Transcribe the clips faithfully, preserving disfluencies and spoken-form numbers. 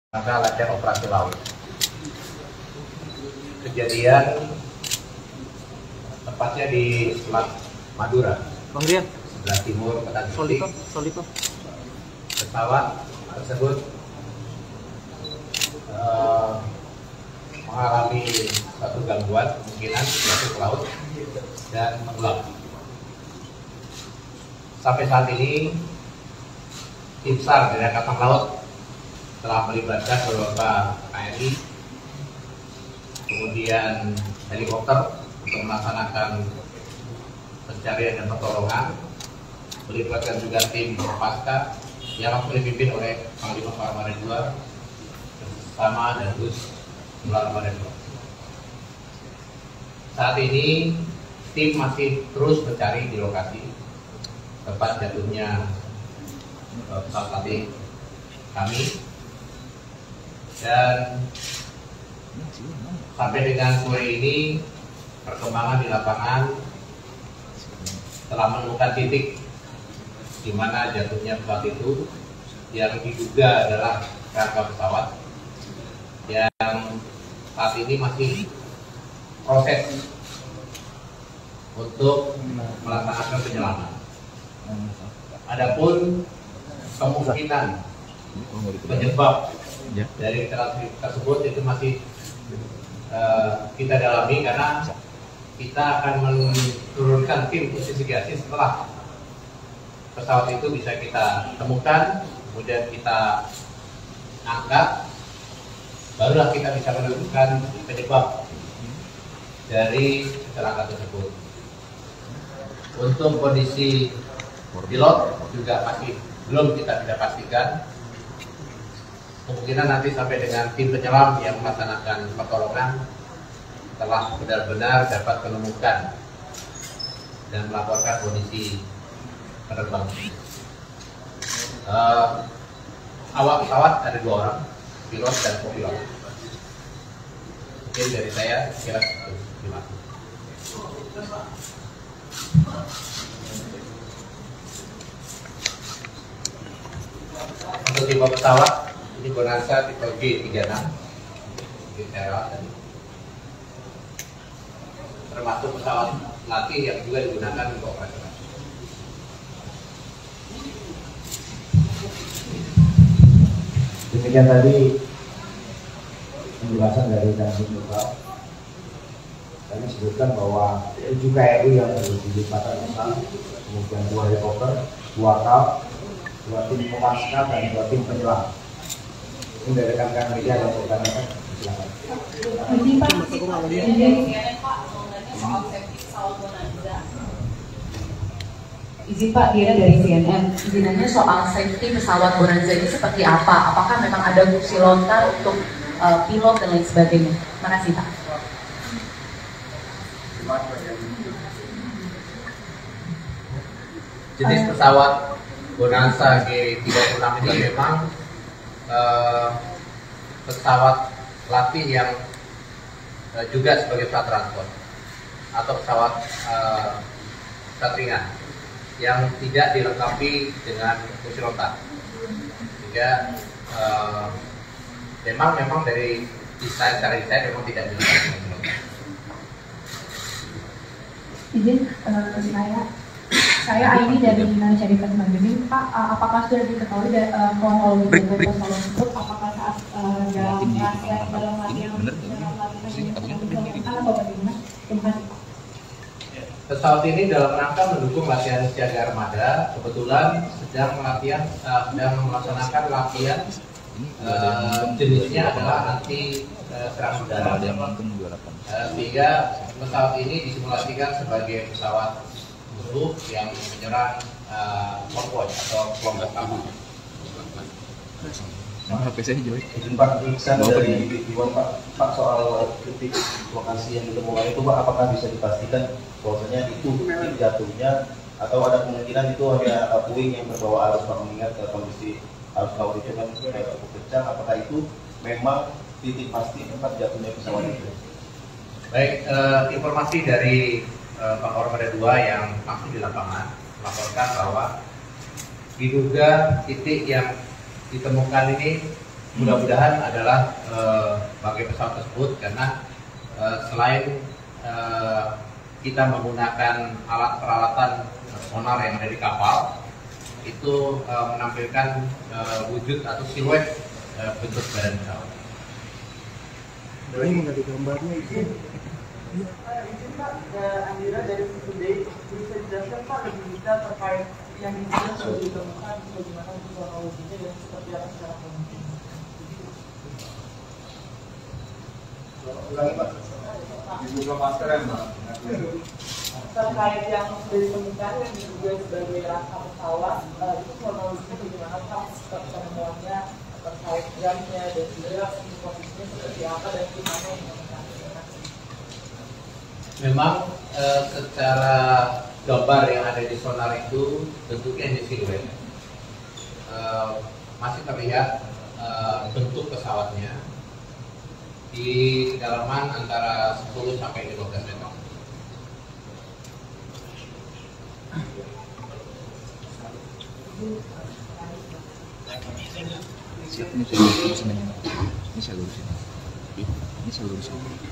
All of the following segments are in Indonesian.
maka latihan operasi laut. Kejadian tepatnya di Selat Madura, Bang Rian, sebelah timur Kota Gresik. Solito, Solito. Pesawat tersebut uh, mengalami satu gangguan, kemungkinan jatuh ke laut dan tenggelam. Sampai saat ini tim SAR dari Angkatan Laut telah melibatkan beberapa K R I, kemudian helikopter untuk melaksanakan pencarian dan pertolongan, melibatkan juga tim Kopaska yang langsung dipimpin oleh Panglima Armada dua bersama dan Gus Armada dua. Saat ini tim masih terus mencari di lokasi tempat jatuhnya pesawat latih kami, dan sampai dengan sore ini perkembangan di lapangan telah menemukan titik di mana jatuhnya pesawat itu, yang diduga adalah kerangka pesawat yang saat ini masih proses untuk melaksanakan penyelaman. Adapun kemungkinan penyebab dari kecelakaan tersebut itu masih uh, kita dalami, karena kita akan menurunkan tim investigasi setelah pesawat itu bisa kita temukan, kemudian kita angkat, barulah kita bisa menentukan penyebab dari kecelakaan tersebut. Untuk kondisi pilot juga masih belum kita tidak pastikan. Kemungkinan nanti sampai dengan tim penyelam yang melaksanakan pertolongan telah benar-benar dapat menemukan dan melaporkan kondisi penerbang. Uh, awak pesawat ada dua orang, pilot dan kopilot. Mungkin dari saya kira terima kasih. Untuk tipe pesawat ini Bonanza tipe G tiga enam, termasuk pesawat latih yang juga digunakan untuk operasional. Demikian tadi penjelasan dari Dandim Lokal. Kami sebutkan bahwa tujuh K R I yang dilibatkan besar, kemudian dua helikopter, dua kap, dua tim Kopaska dan dua tim penyelam. Ini dari rekan-rekan media yang bertanyakan, silakan. Ini Pak, ini soal safety pesawat Bonanza. Izin Pak, Diana dari C N N. Izinannya soal safety pesawat Bonanza ini seperti apa? Apakah memang ada kursi lontar untuk uh, pilot dan lain sebagainya? Terima kasih Pak. Jenis pesawat Bonanza G tiga puluh enam ini memang uh, pesawat latih yang uh, juga sebagai pesawat transport atau pesawat uh, pesawat ringan yang tidak dilengkapi dengan kursi lontar. Sehingga uh, memang memang dari desain secara desain memang tidak dilengkapi dengan kursi lontar. Izin uh, saya, saya Aini dari Indonesia Defense Magazine. Pak, uh, apakah sudah diketahui dari uh, kronologi dari pesawat tersebut? Apakah saat uh, dalam latihan dalam latihan dalam latihan ini atau bagaimana? Terima kasih. Pesawat ini dalam rangka mendukung latihan siaga armada, kebetulan sedang latihan, uh, sedang melaksanakan latihan uh, jenisnya adalah anti uh, serang udara. Uh, sehingga pesawat ini disimulasikan sebagai pesawat musuh yang menyerang uh, konvoi atau kelompok kapal. H P saya jelek. Izin Pak, bisa dari Iwan Pak, Pak soal titik lokasi yang ditemukan itu Pak, apakah bisa dipastikan bahwasanya itu titik jatuhnya atau ada kemungkinan itu hanya puing yang berbawa arus Pak, mengingat kondisi arus laut itu kan cukup kencang, apakah itu memang titik pasti tempat jatuhnya pesawat itu? Baik, uh, informasi dari uh, Pak Armada dua yang langsung di lapangan melaporkan bahwa diduga titik yang ditemukan ini mudah-mudahan adalah uh, bagi pesawat tersebut, karena uh, selain uh, kita menggunakan alat peralatan sonar yang ada di kapal, itu uh, menampilkan uh, wujud atau siluet uh, bentuk badan pesawat. Ini menjadi gambarnya itu. Izin Pak, Andira dari Today, bisa dijelaskan Pak lebih detail terkait yang disebut sudah ditemukan bagaimana kronologinya dan seperti apa secara kronologis? Ulangi Pak. Dibuka masker ya Pak. Terkait yang sudah ditemukan yang diduga sebagai rangka pesawat, itu kronologinya bagaimana Pak? Penemuannya terkait jamnya dan juga posisinya seperti apa dan gimana yang menemukan? Memang eh, secara gambar yang ada di sonar itu bentuknya hanya siluet. Eh, masih terlihat eh, bentuk pesawatnya di kedalaman antara sepuluh sampai lima belas meter. Siap, ini saya lurusin aja. Ini saya lurusin. Ini saya lurusin.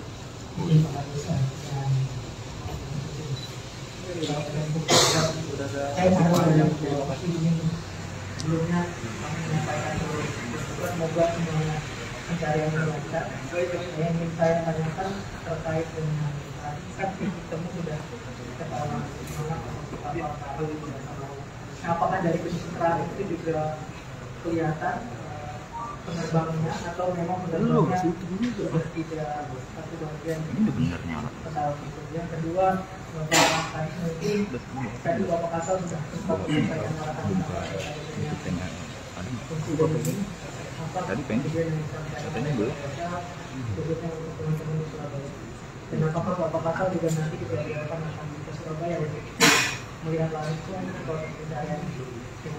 Saya mau sebelumnya kami menyampaikan dulu, semoga semuanya pencarian lancar. Saya ingin saya tanyakan terkait dengan kan temu sudah ketahuan mana kapal kapal itu sudah. Nah, apakah dari pencitraan itu juga kelihatan penerbangnya atau memang penerbangnya sudah tidak satu bagian pesawat itu? Yang kedua, Bapak tadi mungkin tadi Bapak Kasal sudah sempat menyampaikan arahan fungsi dari ini. Apa kemudian yang disampaikan oleh Bapak khususnya untuk teman-teman di Surabaya? Dan apakah Bapak Kasal juga nanti dijadwalkan akan ke Surabaya untuk melihat langsung proses pencarian ini?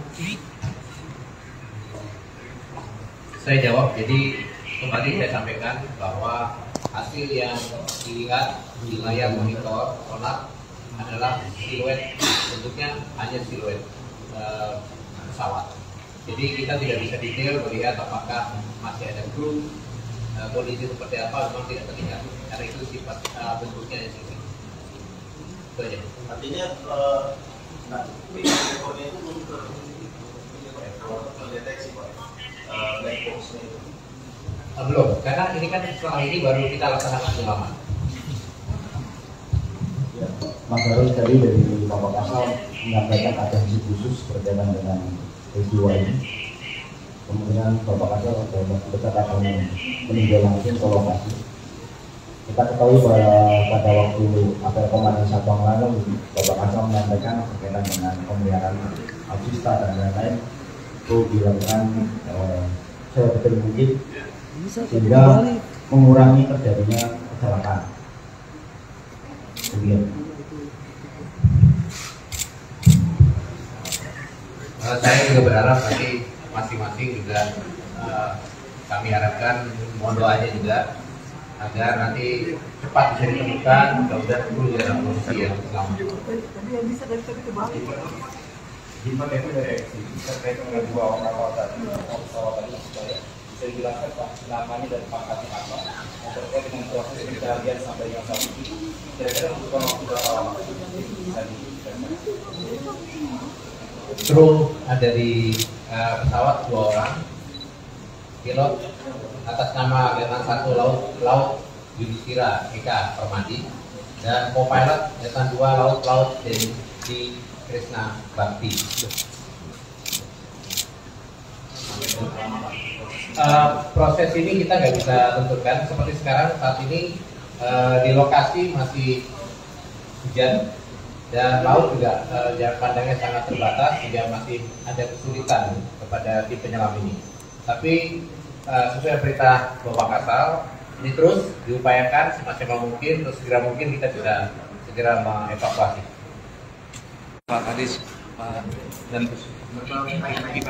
Saya jawab, jadi kembali saya sampaikan bahwa hasil yang dilihat di layar monitor sonar adalah siluet, bentuknya hanya siluet e, pesawat. Jadi kita tidak bisa detail melihat apakah masih ada kru, e, kondisi seperti apa, memang tidak terlihat karena itu sifat e, bentuknya yang siluet. Itu aja. Artinya nah, ekornya itu belum terdeteksi Pak. Black box-nya itu. Uh, belum, karena ini kan setelah ini baru kita laksanakan pengalaman. Ya, Mas Darul tadi dari Bapak Kasal menyampaikan atensi khusus berkaitan dengan peristiwa ini. Kemudian Bapak Kasal dekat akan meninjau langsung ke lokasi. Kita ketahui bahwa pada waktu apel komandan Sabang lalu Bapak Kasal menyampaikan berkaitan dengan pemeliharaan alutsista dan lain-lain itu dilakukan eh, sebetul mungkin sehingga mengurangi terjadinya kecelakaan. Kemudian uh, saya juga berharap nanti masing-masing juga uh, kami harapkan mohon doanya juga agar nanti cepat bisa ditemukan, mudah-mudahan dulu dalam posisi yang selamat. Gimana itu dari X terkait dengan dua orang kapal tadi, pesawat tadi supaya bisa dijelaskan Pak namanya dan pangkatnya apa, terkait dengan proses pencarian sampai dengan saat ini, kira-kira membutuhkan waktu berapa lama bisa dijelaskan? Kru ada di uh, pesawat dua orang, pilot atas nama Letnan satu Laut Laut Yudhistira Eka Permadi dan co-pilot Letnan dua Laut Laut Denny Krishna Bakti. Uh, proses ini kita nggak bisa tentukan. Seperti sekarang saat ini uh, di lokasi masih hujan dan laut juga uh, jarak pandangnya sangat terbatas sehingga masih ada kesulitan kepada tim penyelam ini. Tapi uh, sesuai perintah Bapak Kasal, ini terus diupayakan semaksimal mungkin, terus segera mungkin kita bisa segera mengevakuasi. Pak Kadis, Pak dan Pak.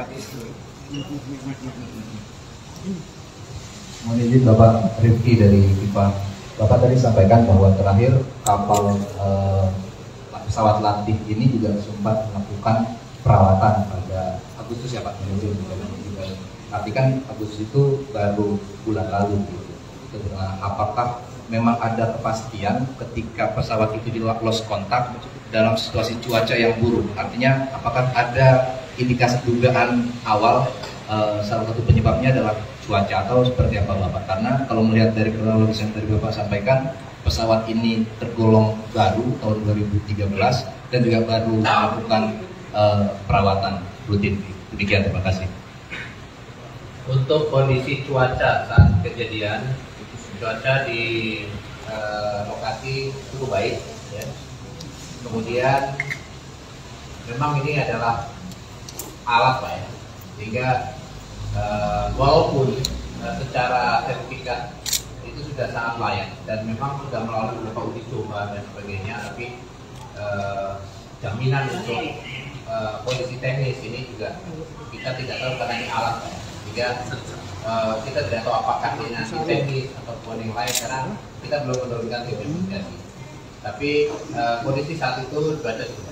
mohon izin Bapak Rifki dari I P A. Bapak tadi sampaikan bahwa terakhir kapal eh, pesawat latih ini juga sempat melakukan perawatan pada Agustus ya Pak. Tapi kan Agustus itu baru bulan lalu gitu. Apakah memang ada kepastian ketika pesawat itu di lost kontak dalam situasi cuaca yang buruk? Artinya apakah ada indikasi dugaan awal uh, salah satu penyebabnya adalah cuaca atau seperti apa Bapak? Karena kalau melihat dari kronologis yang tadi Bapak sampaikan, pesawat ini tergolong baru tahun dua ribu tiga belas dan juga baru melakukan uh, perawatan rutin. Demikian, terima kasih. Untuk kondisi cuaca saat kejadian, cuaca di uh, lokasi cukup baik, ya. Kemudian memang ini adalah alat Pak ya, sehingga uh, walaupun uh, secara sertifikat itu sudah sangat layak dan memang sudah melalui beberapa uji coba dan sebagainya, tapi uh, jaminan untuk uh, kondisi teknis ini juga kita tidak tahu karena ini alat Pak ya. Sehingga uh, kita tidak tahu apakah ini nanti teknis ataupun yang lain karena kita belum menurunkan tim investigasi. Tapi uh, kondisi saat itu cuaca sudah.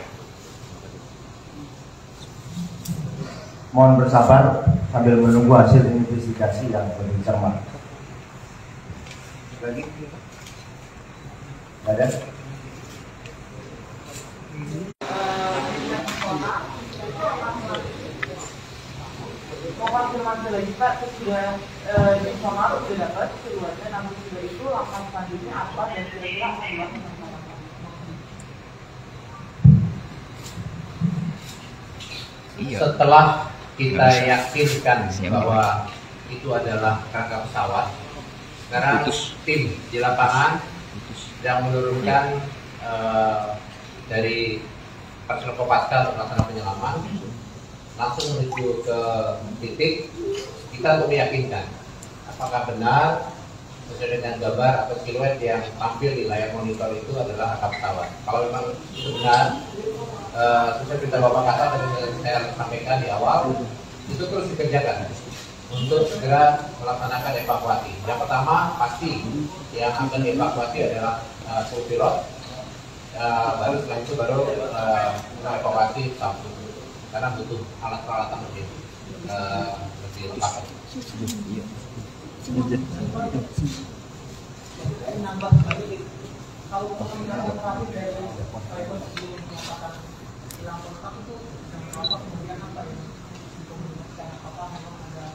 Mohon bersabar sambil menunggu hasil investigasi yang lebih cermat. Lagi? Ada? Konfirmasi lagi Pak, sudah di sonar sudah dapat keduanya, namun sudah itu langkah selanjutnya apa dan kira-kira apa yang Iya. Setelah kita yakinkan bahwa itu adalah kerangka pesawat, sekarang tim di lapangan yang menurunkan uh, dari personel Kopaska untuk melaksanakan penyelaman, langsung menuju ke titik kita untuk meyakinkan apakah benar sesuai dengan gambar atau siluet yang tampil di layar monitor itu adalah rangka pesawat. Kalau memang itu benar, uh, sesuai perintah Bapak Kasat dan saya sampaikan di awal, itu terus dikerjakan untuk segera melaksanakan evakuasi. Yang pertama pasti yang akan dievakuasi adalah uh, kru pilot, uh, baru setelah itu baru uh, evakuasi pesawat karena butuh alat peralatan lebih uh, lebih lengkap. Nambah kalau pengendalian trafik dari driver sebelum menyatakan hilang kontak itu apa kemudian apa yang dikomunikasikan, apakah memang ada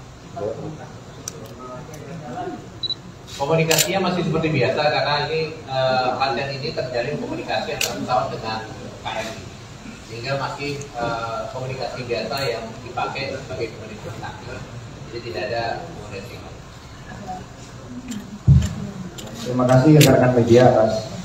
komunikasinya masih seperti biasa karena ini uh, latihan ini terjalin komunikasi antara pesawat dengan K R I, sehingga masih uh, komunikasi biasa yang dipakai sebagai komunikasi, jadi tidak ada komunikasi. Terima kasih rekan-rekan media atas